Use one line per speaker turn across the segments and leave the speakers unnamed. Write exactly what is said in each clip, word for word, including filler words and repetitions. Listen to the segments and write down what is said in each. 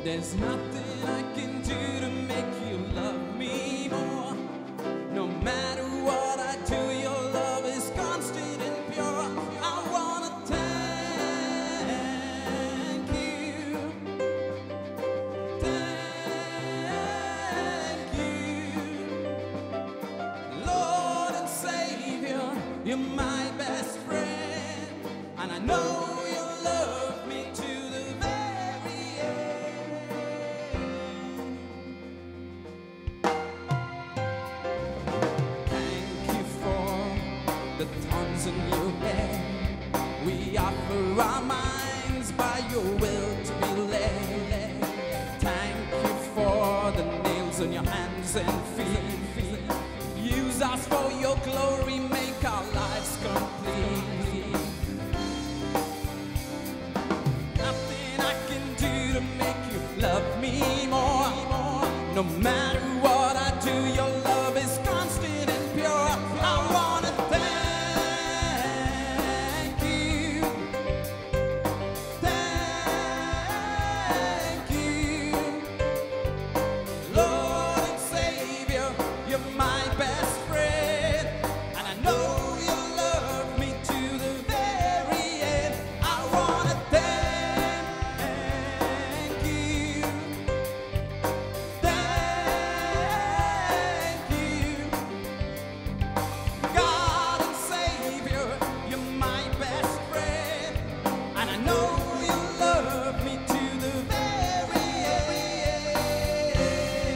There's nothing I can do to make you love me more. No matter what I do, your love is constant and pure. I wanna thank you, thank you, Lord and Savior. You're my best friend, and I know you love me to the very end. Thank you for the thorns in your head. We offer our minds by your will to be led. Thank you for the nails in your hands and feet. Use us for your glory, make our lives complete. Nothing I can do to make you love me more. No matter what I do, your love is constant and pure. I wanna thank you, thank you, Lord and Savior. You're my best friend, and I know you love me to the very end. I wanna thank you, thank you, God and Savior. You're my best friend, and I know you love me to the very end.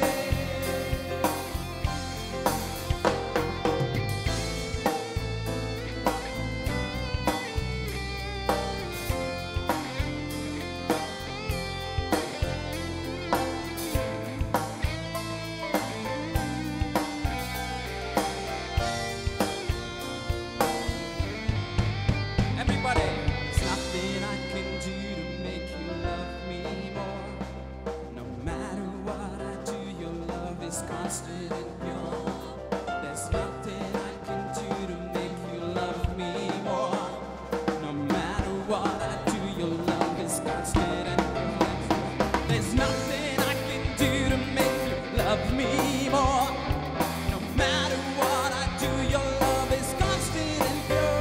Everybody, there's nothing I can do to make you love me more. No matter what I do, your love is constant and pure. There's nothing I can do to make you love me more. No matter what I do, your love is constant and pure. There's nothing I can do to make you love me more. No matter what I do, your love is constant and pure.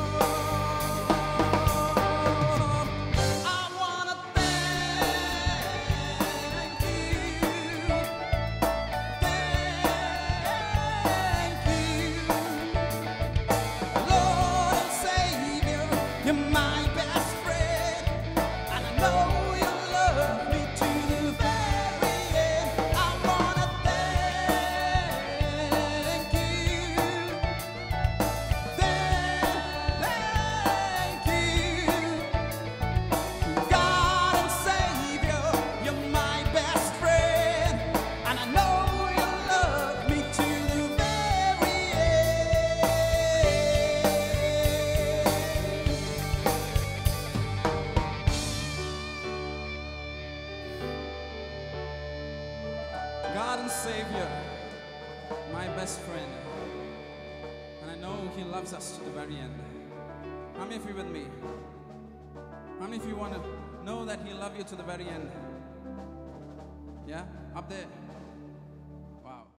I wanna thank you, thank you, Lord and Savior. You're my best friend, and I know you love me to the very end. I wanna thank you, thank you, God and Savior. You're my best friend, and I know you love me to the very end. God and Savior, my best friend, and I know He loves us to the very end. How many of you with me? How many of you want to know that He loves you to the very end? Yeah, up there.